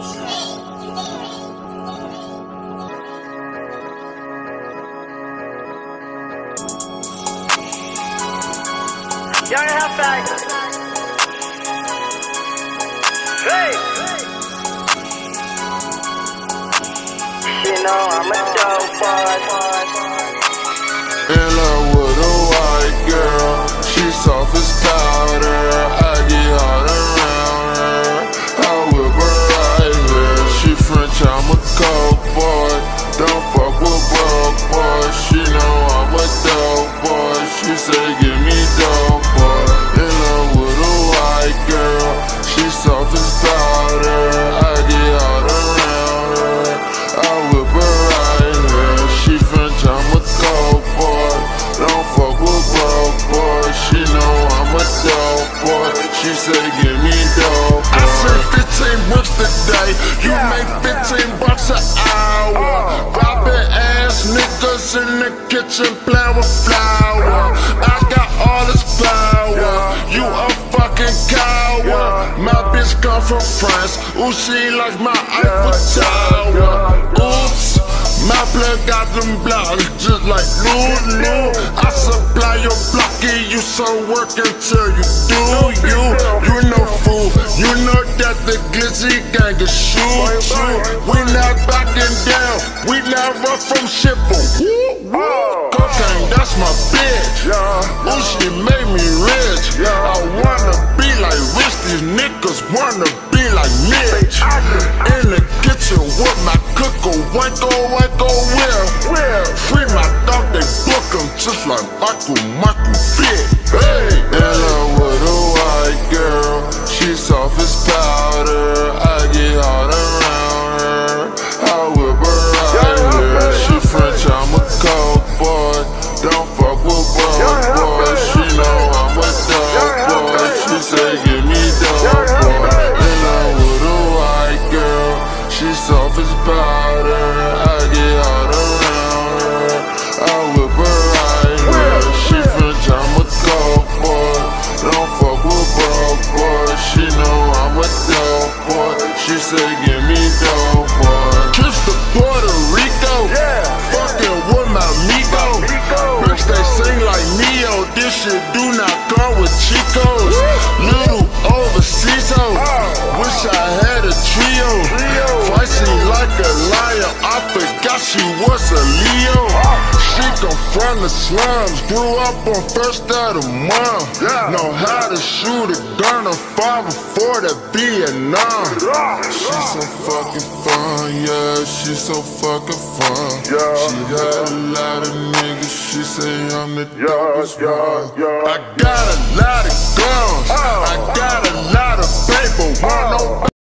Young halfback. Hey. You know I'm a dope boy. In love with a white girl, she soft as powder. I get hot around her, I whip her right here. She French, I'm a coke boy. Don't fuck with broke boy. She know I'm a dope boy. She say give me dope boy. In love with a white girl, she soft as powder. I get hot around her, I whip her right here. She French, I'm a coke boy. Don't fuck with broke boy. She know I'm a dope boy. She say give me dope boy. I said 15 bricks today. You make 15 bucks an hour. Robbing ass niggas in the kitchen playing with flour. I got all this power. You a fucking coward. My bitch come from France. Ooh, she like my Eiffel Tower. Oops. My blood got them blocks just like Lulu. I supply your blocky, you some work until you do you. You no fool, you know that the Glizzy gang is shoot you. We not backing down, we not run from shit for cocaine, that's my bitch. Ooh, she made me rich. I wanna be like Rich, these niggas wanna be like Mitch. In the kitchen with my cooker, wanko will. Free my dog, they book him just like Michael Vick. Hey, in love with a white girl, she soft as powder. I get hot around her, I whip her right here. She French, I'm a coke boy. Don't fuck with broke boy. She know I'm a dope boy. She say give me dope boy. In love with a white girl, she soft as powder. I get hot around her, I whip her right here. She French, I'm a coke boy. Don't fuck with broke boy. She know I'm a dope boy. She say give me dope boy. Kiss the Puerto Rico, fucking with my Migo. Bitch, they sing like Neo. This shit do not come with Chicos. Little overseas hoe, wish I had a trio. Feisty like a lion, I forgot she was a Leo. She come from the slums, grew up on first of the month. Know how to shoot a gun and fire before the Vietnam. She's so fucking fun, yeah, she's so fucking fun. She had a lot of niggas, she say I'm the dopest one. I got a lot of guns, I got a lot of paper,